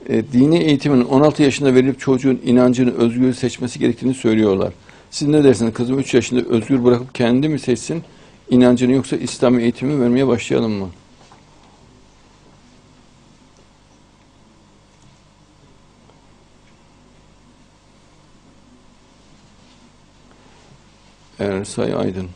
dini eğitimin 16 yaşında verilip çocuğun inancını özgür seçmesi gerektiğini söylüyorlar. Siz ne dersiniz? Kızım 3 yaşında özgür bırakıp kendi mi seçsin inancını, yoksa İslam eğitimi vermeye başlayalım mı? Ersay Aydın.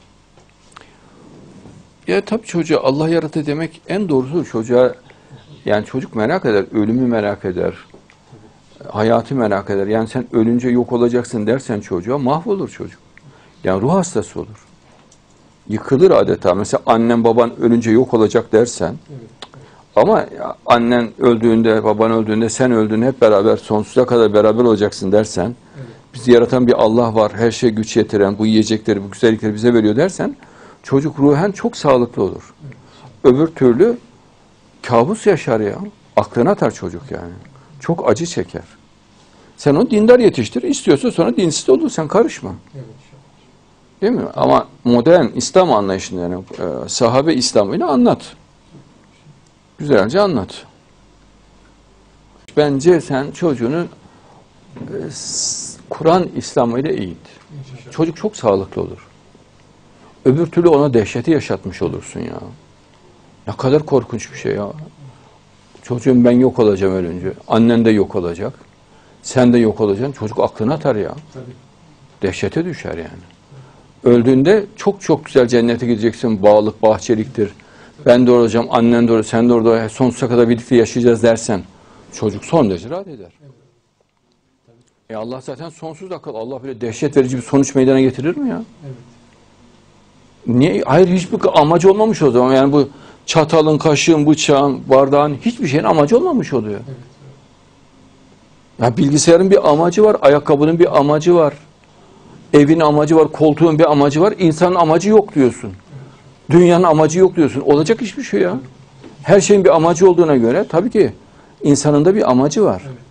Ya tabii çocuğa Allah yarattı demek en doğrusu. Çocuğa, yani çocuk merak eder, ölümü merak eder, hayatı merak eder. Yani sen ölünce yok olacaksın dersen çocuğa, mahvolur çocuk. Yani ruh hastası olur. Yıkılır adeta. Mesela annen baban ölünce yok olacak dersen, ama annen öldüğünde, baban öldüğünde, sen öldüğünde hep beraber sonsuza kadar beraber olacaksın dersen, bizi yaratan bir Allah var, her şeye güç yetiren, bu yiyecekleri, bu güzellikleri bize veriyor dersen, çocuk ruhen çok sağlıklı olur. Öbür türlü kabus yaşar ya. Aklına atar çocuk yani. Çok acı çeker. Sen onu dindar yetiştir, istiyorsa sonra dinsiz olur, sen karışma. Değil mi? Ama modern İslam anlayışını, yani sahabe İslam'ını anlat. Güzelce anlat. Bence sen çocuğunu Kur'an İslam'ıyla eğit. Çocuk çok sağlıklı olur. Öbür türlü ona dehşeti yaşatmış olursun ya. Ne kadar korkunç bir şey ya. Çocuğum ben yok olacağım ölünce. Annen de yok olacak. Sen de yok olacaksın. Çocuk aklına atar ya. Tabii. Dehşete düşer yani. Öldüğünde çok çok güzel cennete gideceksin. Bağlık, bahçeliktir. Ben de olacağım, annen de olacak, sen de orada sonsuza kadar birlikte yaşayacağız dersen çocuk son derece rahat eder. Allah zaten sonsuz akıl. Allah böyle dehşet verici bir sonuç meydana getirir mi ya? Evet. Niye? Hayır, hiçbir amacı olmamış o zaman. Yani bu çatalın, kaşığın, bıçağın, bardağın hiçbir şeyin amacı olmamış oluyor. Evet. Ya bilgisayarın bir amacı var, ayakkabının bir amacı var, evin amacı var, koltuğun bir amacı var. İnsanın amacı yok diyorsun. Dünyanın amacı yok diyorsun. Olacak hiçbir şey ya. Her şeyin bir amacı olduğuna göre tabii ki insanın da bir amacı var. Evet.